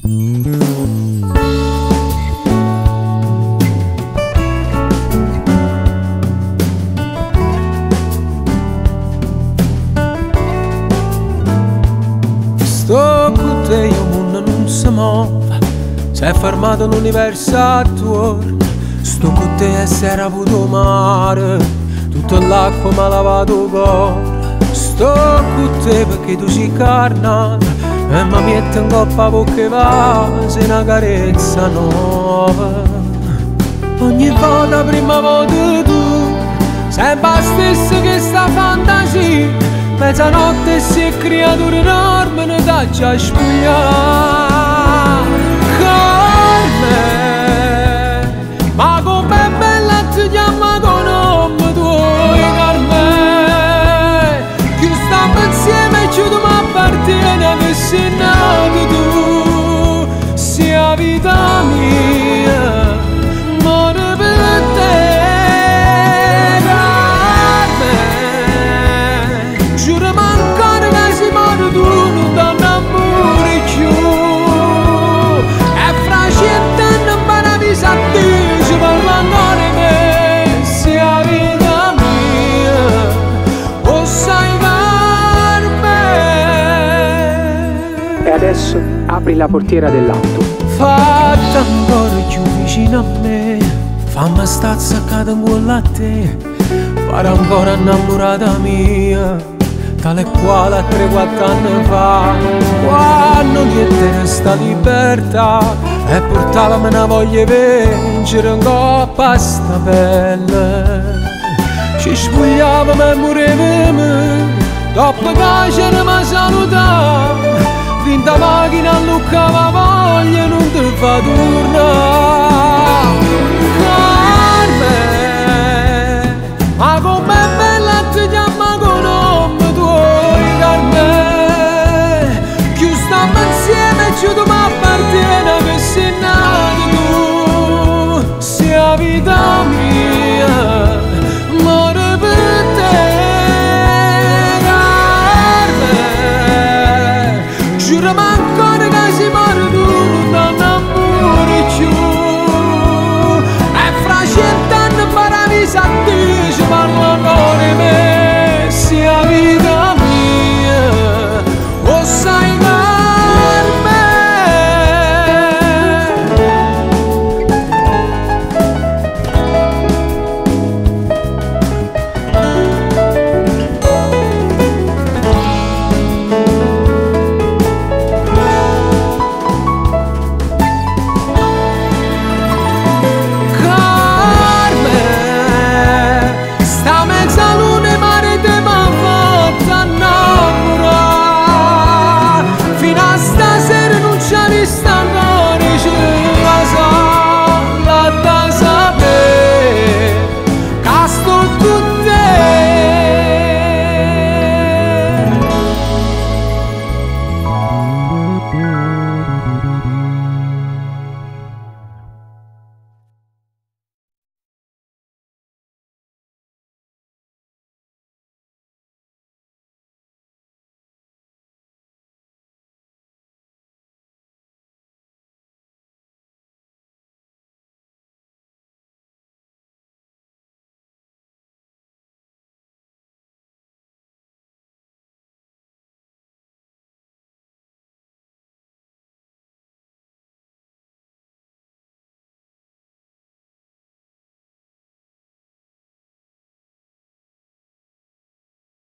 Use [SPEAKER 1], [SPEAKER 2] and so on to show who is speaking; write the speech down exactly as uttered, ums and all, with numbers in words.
[SPEAKER 1] Sto con te, io mondo non si muove, si è fermato l'universo attorno. Sto con te e si era avuto mare, tutta l'acqua mi ha lavato il cuore. Sto con te perché tu sei carnale e mi metto in coppa perché va, sei una carezza nuova. Ogni volta, prima volta tu, sempre la stessa che sta fantasia. Mezzanotte si è creatura enorme, ne dà già spogliare. Carmen, ma com'è bella ti chiama con nome tuoi, Carmen. Che stiamo insieme e ci dobbiamo appartiene, che sei nato tu, sia vita mia.
[SPEAKER 2] Adesso apri la portiera dell'auto.
[SPEAKER 1] Fatta ancora più vicino a me, fammi sta azzaccata in quella a te. Pare ancora innamorata mia, tale e quale a tre quattro anni fa, quando niente sta libertà e portavamo una voglia di vincere in coppa a sta pelle. Ci spogliavamo e morivamo, dopo che c'eravamo salutati. Vinta macchina alluccava voglia, non ti fa tornare. Carmen, ma com'è bella ti chiama con nome tuoi, Carmen. Che stiamo insieme e ci dobbiamo appartiene, che sei nato tu, sia vita mia. Muore per te, giurami ancora che si muore tu, non amore più. E fra cent'anni paradisi a te ci parlano di me, sia vita mia, o sai